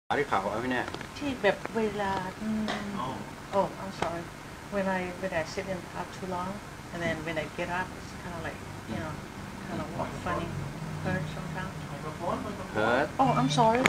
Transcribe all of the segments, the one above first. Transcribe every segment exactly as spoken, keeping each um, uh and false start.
ที่เขาเอาพี่เนี่ยที่แบบเวลา oh I'm sorry when I when I sit in the car too long and then when I get up it's kind of like you know kind of walk funny hurt sometimes hurt oh I'm sorry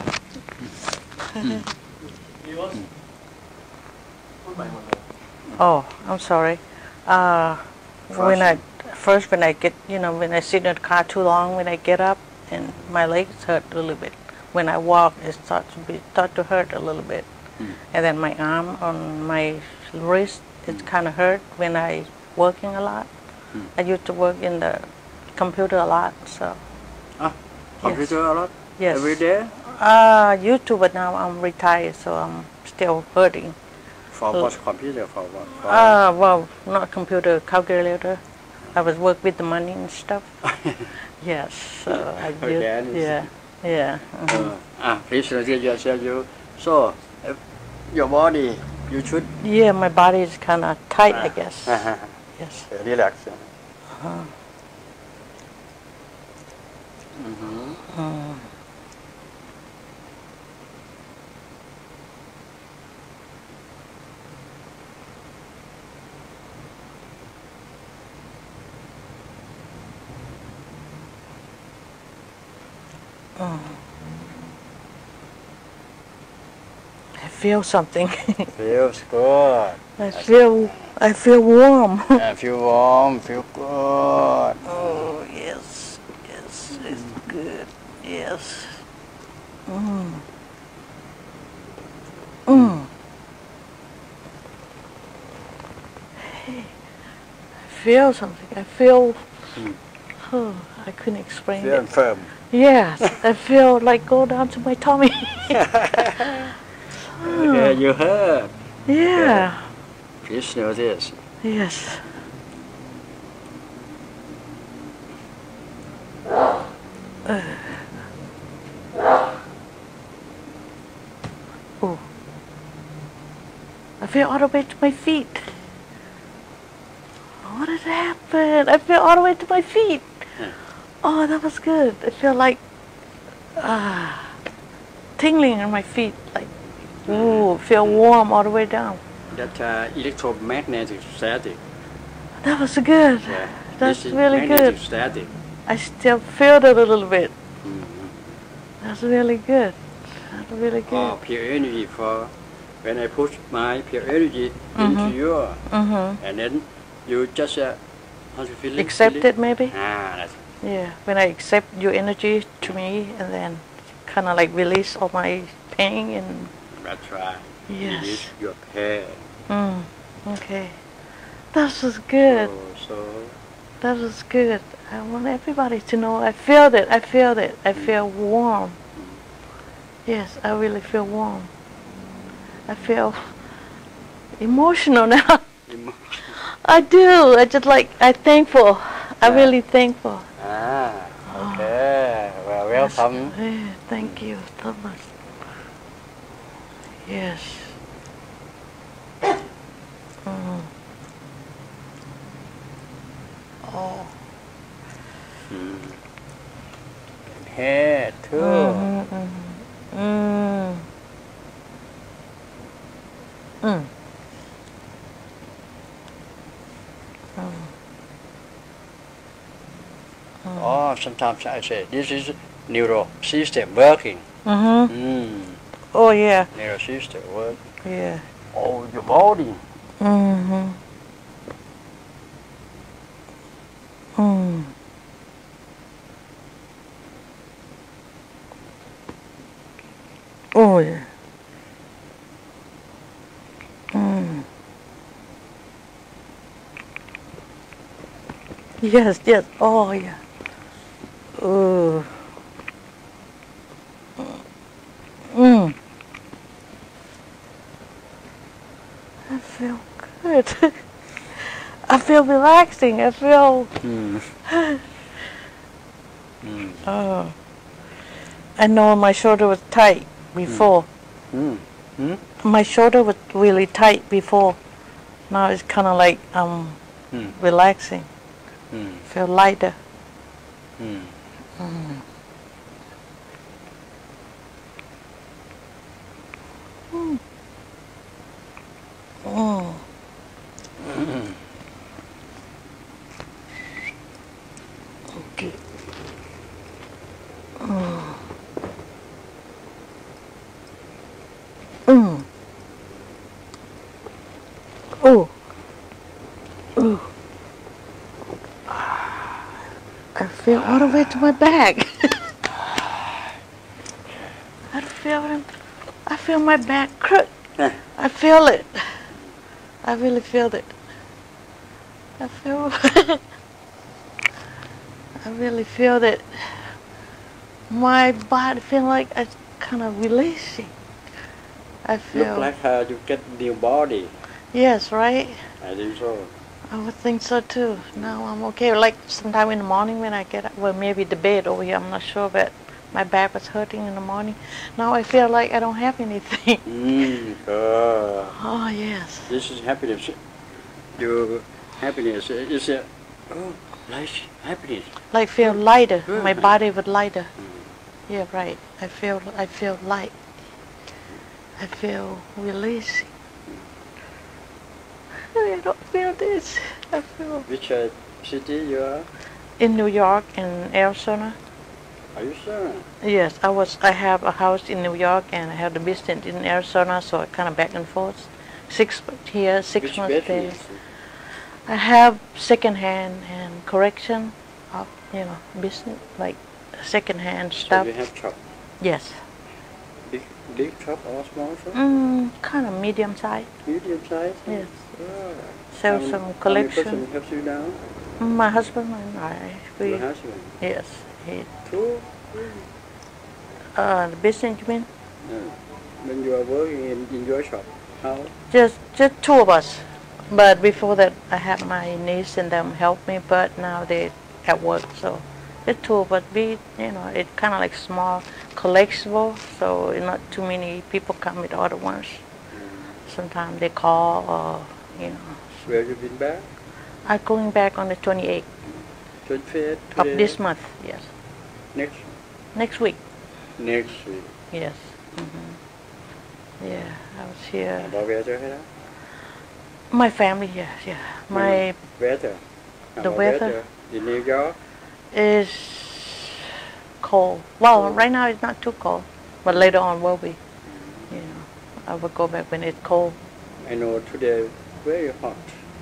oh I'm sorry uh when I first when I get you know when I sit in the car too long when I get up and my legs hurt a little bit when I walk it starts to be start to hurt a little bit mm. and then my arm on my wrist it's kind of hurt when I working a lot mm. I used to work in the computer a lot so ah computer yes. a lot yes every day uh used to but now I'm retired so I'm still hurting for what computer for what for uh well not computer calculator I was work with the money and stuff yes so I used okay, yeah yeah mm-hmm. uh, ah please introduce yourself you so uh, your body you should yeah my body is kind of tight ah. I guess yes relax uh-huh. mm-hmm. mm. Oh. I feel something. Feels good. I feel I feel warm. I feel warm. Feel good. Oh yes, yes, it's good. Yes. Mm. Mm. Hey, I feel something. I feel. Mm. Oh, I couldn't explain feel it. Firm. Yes, I feel like go down to my tummy. Okay, you heard. Yeah. Okay. Please notice. Yes. Uh. Oh. I feel all the way to my feet. What did happen? I feel all the way to my feet. Yeah. Oh, that was good. I feel like ah, tingling in my feet, like ooh, feel warm all the way down. That's uh, electromagnetic static. That was good. Yeah. That's really good. Static. I still feel it a little bit. Mm-hmm. That's really good. That's really good. Oh, pure energy for when I push my pure energy mm-hmm. into you, mm-hmm. and then you just uh, how to feel it? Accept feel it, maybe. Ah, that's yeah. When I accept your energy to me, and then kind of like release all my pain and. That's right. Yes. Release your pain. Mm. Okay. That was good. Oh, so. That was good. I want everybody to know I feel it. I feel it. I feel warm. Yes, I really feel warm. I feel emotional now. Emotional. I do. I just like, I'm thankful. Yeah. I'm really thankful. Ah, okay. Oh. Well, welcome. Yeah, thank you so much. Yes. Mm. Oh. Mm. Head too. Mm-hmm, mm-hmm. Mm. Mm. Mm. Mm. Oh, sometimes I say this is neural system working. Mm-hmm. Mm. Oh yeah. Neural system work. Yeah. Oh, your body. Mm-hmm. Mm. Oh yeah. Mm. Yes, yes. Oh yeah. Oh. Mm. I feel good. I feel relaxing. I feel. Mm. mm. Oh. I know my shoulder was tight before. Mm. Mm. My shoulder was really tight before. Now it's kind of like um mm. relaxing. Mm. Feel lighter. Mm. Mm. Mm. Mm. Okay. Mm. Mm. Oh. Oh. I feel all the way to my back. I feel it. I feel my back crook. I feel it. I really feel it. I feel. I really feel that my body feel like it's kind of releasing. I feel. Look like uh, you get new body. Yes, right? I think so. I would think so too. Now I'm okay. Like sometime in the morning when I get up, well, maybe the bed over here, I'm not sure, but my back was hurting in the morning. Now I feel like I don't have anything. Mm, uh, Oh, yes. This is happiness. Your happiness is a, oh, nice happiness. Like feel lighter. Good. My body would lighter. Mm. Yeah, right. I feel, I feel light. I feel releasing. I don't feel this. I feel. Which uh, city you are? In New York and Arizona. Are you sure? Yes, I was. I have a house in New York and I have the business in Arizona, so I kind of back and forth. Six months here, six Which months there. business? I have second-hand and correction of, you know, business, like second-hand So stuff. you have shop. Yes. Big, big shop or small shop? Mm, kind of medium size. Medium size? Yes. Oh. Sell How- some How many collection. person helps you now? My husband and I, we, Your husband? yes, he, Two? uh, the business, you mean? No. When you are working in, in your shop, how? Just, just two of us. But before that, I had my niece and them help me, but now they at work, so just two of us. We, you know, it's kind of like small collectible, so not too many people come with other ones. Sometimes they call, or, you know. Where you been back? I'm going back on the twenty-eighth twenty-fifth of this month, yes. Next Next week, next week. yes. Mm-hmm. Yeah, I was here. Bao weather hay đó? My family, yes, yeah. My Weather. How The about weather? in New York. is cold. Well, Cold. right now it's not too cold, but later on will be. You know, I will go back when it's cold. I know today very hot.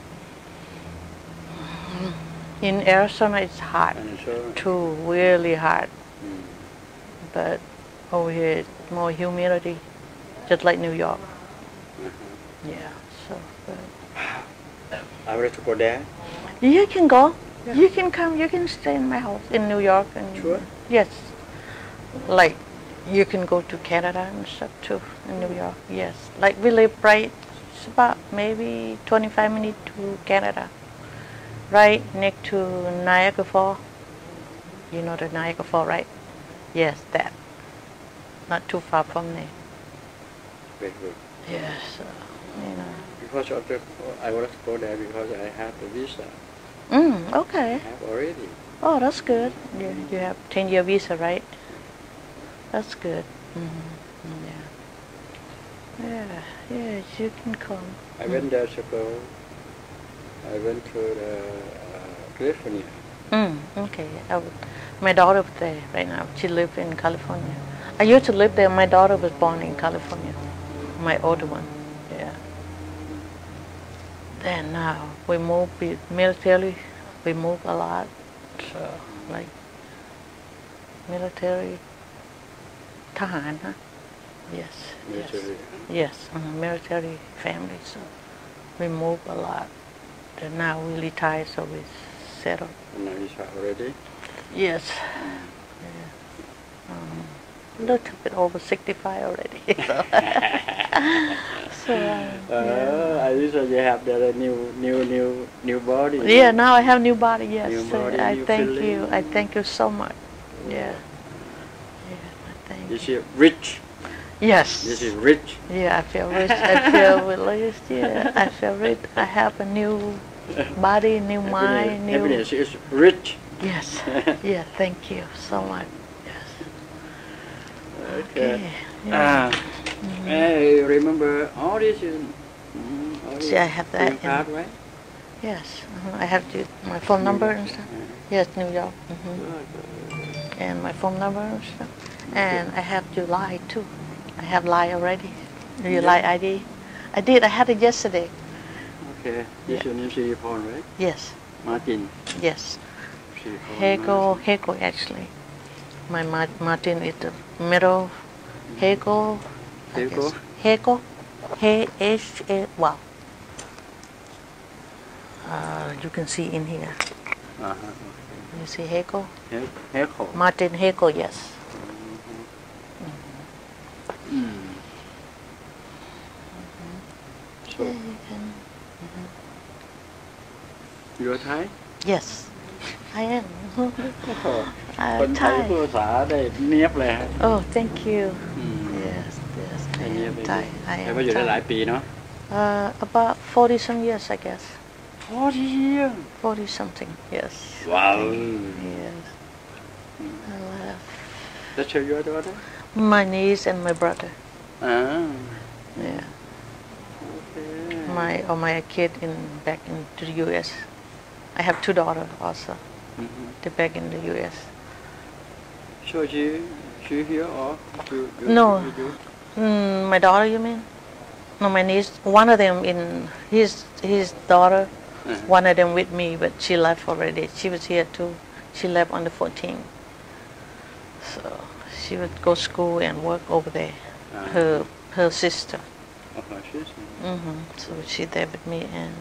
In Arizona, it's hot And so, too, really hot. mm, But over here, it's more humidity, just like New York. uh-huh. Yeah, so. But I would like to go there. you can go. Yeah. You can come. You can stay in my house in New York. And Sure. Yes. Like, you can go to Canada and stuff too in New York. Yes. Like we live right. It's about maybe twenty-five minutes to Canada. Right next to Niagara Falls. You know the Niagara Falls, right? Yes, that. Not too far from there. Very good. Yes. So, you know. Because of the, I would like to go there because I have the visa. Mm, I okay. have already. Oh, that's good. You, you have ten-year visa, right? That's good. Mm-hmm. Yeah. Yeah, yeah, you can come. I went there to go. I went to the, uh, California. Mm, okay. I w my daughter was there right now. She lives in California. I used to live there. My daughter was born in California. My older one. Yeah. Then now we moved with military. We moved a lot. So, like, military. Tahan, huh? Yes. Military. Yes. Yes. uh military family. So we moved a lot. And now we retired, so we settled. And now you are already. Yes. Yeah. Um, a little bit over sixty-five already. So, so uh, Uh, yeah. I wish you have the new, new, new, new body. Yeah, now I have new body, yes. New So body, I new thank feeling. you. I thank you so much. Yeah. Yeah, I thank This you. is rich. Yes. This is rich. Yeah, I feel rich. I feel released. Yeah, I feel rich. I have a new body, new mind, Happiness, new. happiness is rich. Yes. Yeah, thank you so much. Yes. Okay. Okay. Yeah. Uh, I remember number, all this is. Mm, all See, this I have that green card, in- right? Yes, uh-huh. I have to, my phone number and stuff. Yes, New York. hmm Good. And my phone number and stuff. And I have July too. I have Line already. Do you Yeah. like I D? I did. I had it yesterday. Okay. This Yeah. your name, Siriporn, right? Yes. Martin. Yes. Siriporn. Hego. Hego actually. My Ma- Martin is the middle. Hego. I Hego? guess. Hego. H H A. Wow. Uh, you can see in here. Uh-huh. Okay. You see Hego? He- Hego. Martin Hego. Yes. Mm. So, you're Thai? Yes. I am. คน I'm ไทยพูด Thai. ภาษาได้เนียบเลยฮะ Oh, thank you. อืม Yes, yes. ได้ I เนียบ am เลย Thai. I แต่ am ว่าอยู่ได้หลาย Thai. ปีเนาะ Uh, about forty some years, I guess. พอดีอ่ะ Forty something. Yes. ว้าว Yes. I love That's your your daughter? my niece and my brother. อ่า Yeah. โอเค My or my kid in back in to the U S. I have two daughters also. อือฮึ They're back in the U S. So she she here or you you No. you do? Mm, my daughter, you mean? No, my niece. One of them in his his daughter. Uh-huh. One of them with me, but she left already. She was here too. She left on the fourteenth. So she would go school and work over there. Uh-huh. Her her sister. Oh, she's hmm So she there with me, and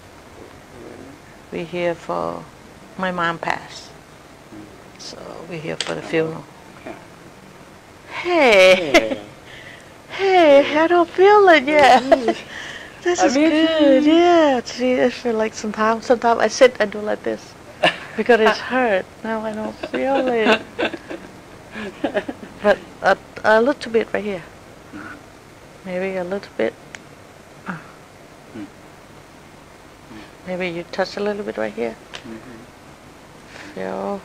we here for my mom passed. So we here for the funeral. okay. Hey, Yeah. hey, I don't feel it yet. This I is miss good. you. Yeah, see, I feel like sometimes, sometimes I sit and do like this because it's hurt. Now I don't feel it. But a, a little bit right here. Maybe a little bit. Ah. Mm. Maybe you touch a little bit right here. Mhm. Feel.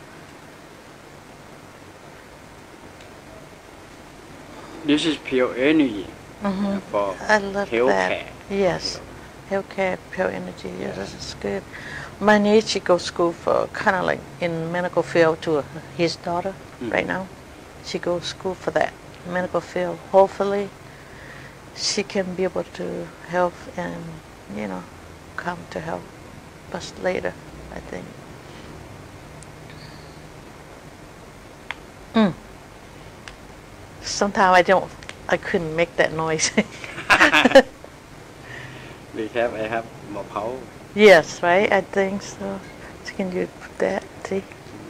This is pure energy hmm for I love health that. care. Yes. Healthcare, pure energy. Yes, this is good. My niece, she goes school for kind of like in medical field to his daughter Mm. right now. She goes school for that medical field. Hopefully, she can be able to help and you know come to help us later. I think. Mm. Sometimes I don't. I couldn't make that noise. We have I have more power. Yes, right? I think so. So can you put that? See?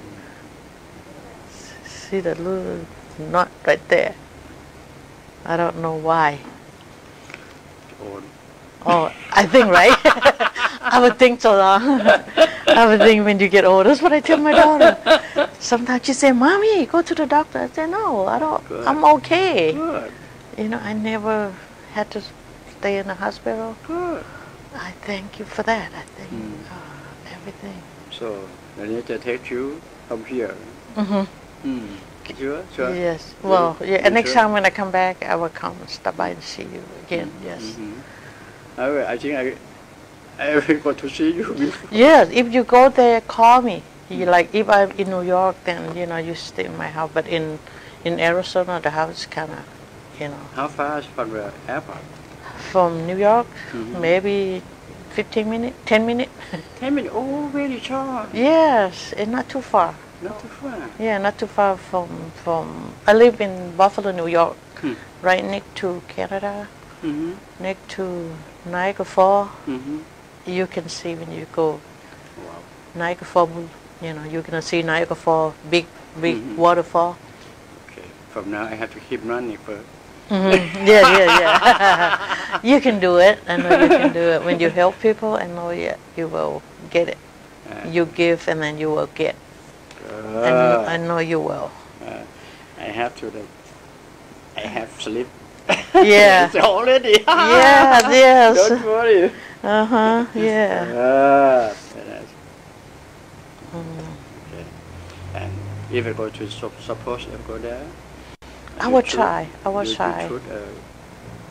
See the little knot right there? I don't know why. Old. Oh, I think, right? I would think so. Though. I would think when you get old. That's what I tell my daughter. Sometimes she say, "Mommy, go to the doctor." I say, "No, I don't. Good. I'm okay." Good. You know, I never had to stay in the hospital. Good. I thank you for that. I think Mm. uh, everything. So I need to take you from here. Mm-hmm. Mm. Sure, sure. Yes. You- Well, yeah. you And next sure? time when I come back, I will come and stop by and see you again. Yes. Mhm. I, will- I think I I will go to see you before. Yes. If you go there, call me. You like if I'm in New York, then you know you stay in my house. But in in Arizona, the house kind of, you know, How far is from the airport? from New York, Mhm. maybe fifteen minutes, ten minutes. Ten minutes. Oh, very short. Yes, it's not too far. Not too far. Yeah, not too far from from. I live in Buffalo, New York, Hmm. right next to Canada, Mm-hmm. next to Niagara Falls. Mm-hmm. You can see when you go Wow. Niagara Falls. You know, you're gonna see Niagara Falls, big, big Mhm. waterfall. Okay. From now, I have to keep running for. hmm Yeah, yeah, yeah. You can do it. I know you can do it. When you help people, I know you, you will get it. Uh, You give and then you will get. I know, I know you will. uh, I have to. The, I have sleep. Yeah. It's already. Yes, yes. Don't worry. Uh huh. Yeah. Ah, very nice. Mm. Okay. And if I go to sup- suppose I go there. I you will should- try. I will you- you try. should, uh,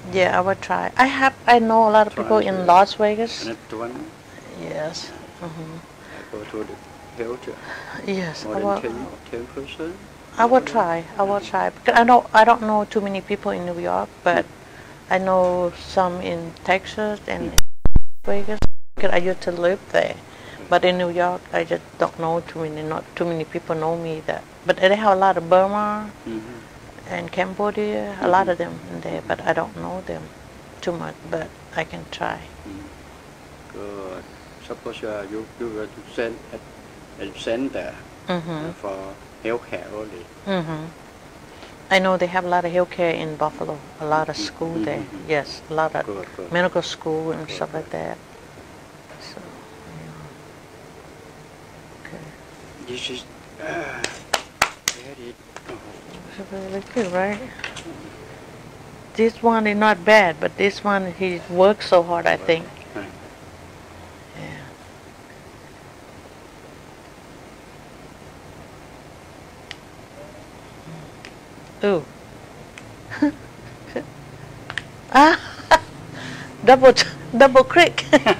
Yeah, I will try. I have. I know a lot of Try people to- in Las Vegas. Another one, Yes. hmm I go to the health, Yes. more I than will. ten, ten percent. I will try. I will try. Because I don't. I don't know too many people in New York, but I know some in Texas and Vegas. Because I used to live there, but in New York, I just don't know too many. Not too many people know me that. But they have a lot of Burma Mm-hmm. and Cambodia. A lot of them in there, but I don't know them too much. But I can try. Good. Suppose uh, you you were to send at a center Mm-hmm. uh, for healthcare only. Mm-hmm. I know they have a lot of healthcare in Buffalo. A lot of school there. Mhm. Yes, a lot of Good, good. medical school and Good, stuff good. like that. So, yeah. Okay. This is uh, very. Oh, It's really good, right? This one is not bad, but this one he works so hard, I think. right. Yeah. Ooh. ah, double double crick.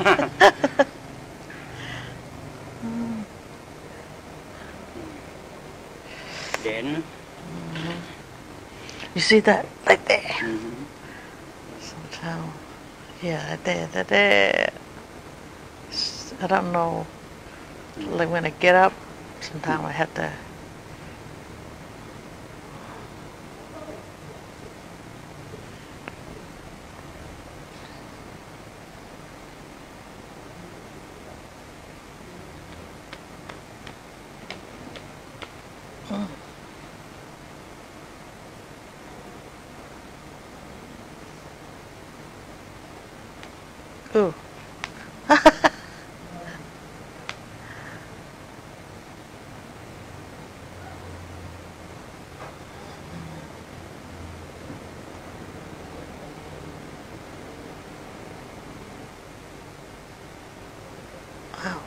Then. You see that right there? Mm-hmm. Sometime, yeah, right there, right there. S- I don't know. Like when I get up, sometimes I have to. Mm. Ooh. Wow.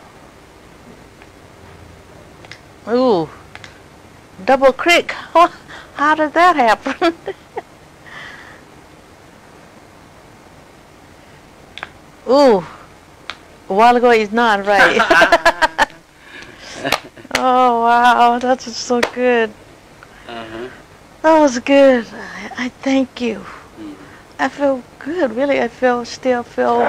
Ooh. Double crick. How did that happen? Ooh. A while ago it's not right. Oh wow, that's so good. Uh-huh. That was good. I, I thank you. Mm. I feel good, really. I feel still feel.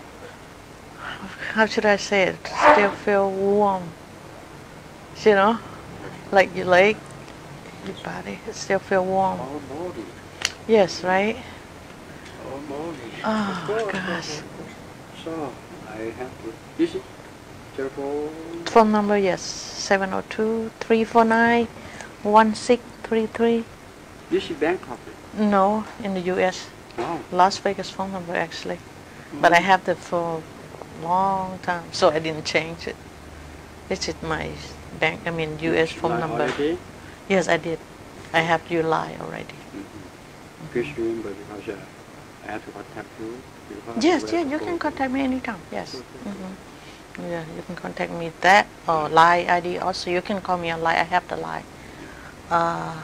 How should I say it? Still feel warm. You know, like your leg, your body, it still feel warm. All body. Yes, right? All body. Oh Of course, gosh. of course. So I have to. This is telephone. Phone number, yes, seven zero two, three four nine, one six three three. This is Bangkok. No, in the U S Oh. Las Vegas phone number actually. But I have that for a long time, so I didn't change it. This is my bank, I mean U S phone Line number. already? Yes, I did. I have you lie already. Mm-hmm. Please remember because uh, I have to contact you. because Yes, I yeah, have to you go can to- contact me anytime. Yes. Okay. hmm Yeah, you can contact me that or lie I D also. You can call me on lie. I have the lie. Uh,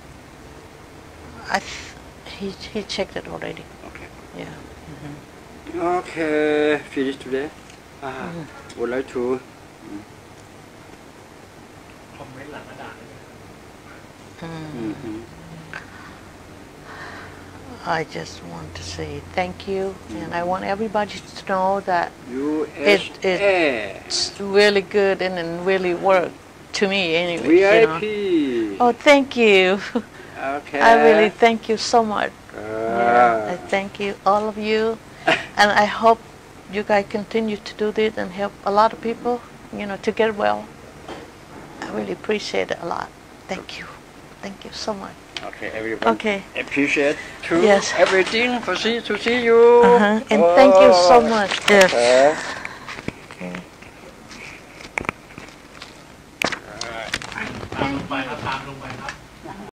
I th- he he checked it already. Okay. Yeah. Okay, finish today. Ah, would like to. คอมเมนต์หลังกระดาษได้ไหม Mm. Mm-hmm. I just want to say thank you, and I want everybody to know that U S It- it- A. it's really good and, and really work to me anyway. V I You know. P. Oh, thank you. Okay. I really thank you so much. Yeah, I Ah. thank you, all of you, and I hope you guys continue to do this and help a lot of people, you know, to get well. I really appreciate it a lot. Thank you. Thank you so much. Okay, everyone. Okay. Appreciate to Yes. everything for see to see you. Uh-huh. And thank you so Oh. much. Yes. Okay. Okay. ตามลงไปครับตามลงไปครับ